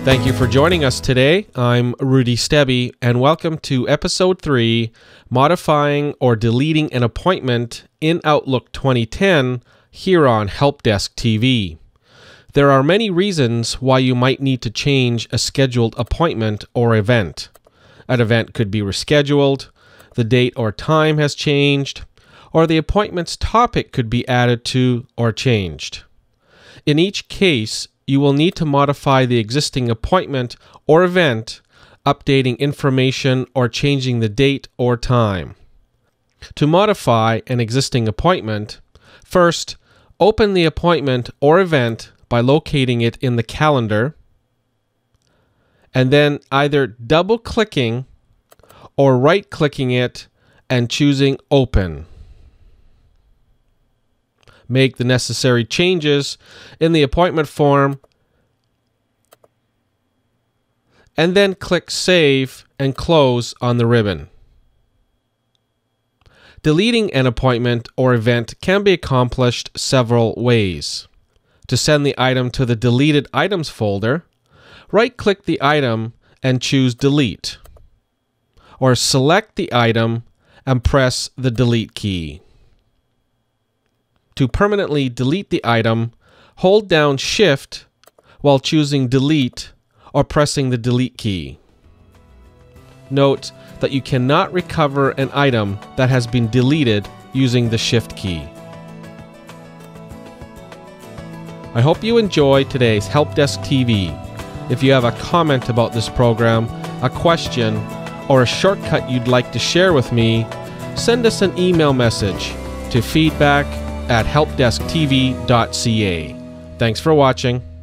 Thank you for joining us today. I'm Rudy Stebby, and welcome to Episode 3, Modifying or Deleting an Appointment in Outlook 2010, here on HelpDeskTV. There are many reasons why you might need to change a scheduled appointment or event. An event could be rescheduled, the date or time has changed, or the appointment's topic could be added to or changed. In each case, you will need to modify the existing appointment or event, updating information or changing the date or time. To modify an existing appointment, first, open the appointment or event by locating it in the calendar, and then either double-clicking or right-clicking it and choosing Open. Make the necessary changes in the appointment form, and then click Save and Close on the ribbon. Deleting an appointment or event can be accomplished several ways. To send the item to the Deleted Items folder, right-click the item and choose Delete, or select the item and press the Delete key. To permanently delete the item, hold down Shift while choosing Delete or pressing the Delete key. Note that you cannot recover an item that has been deleted using the Shift key. I hope you enjoyed today's HelpDeskTV. If you have a comment about this program, a question, or a shortcut you'd like to share with me, send us an email message to feedback@helpdesktv.ca. Thanks for watching.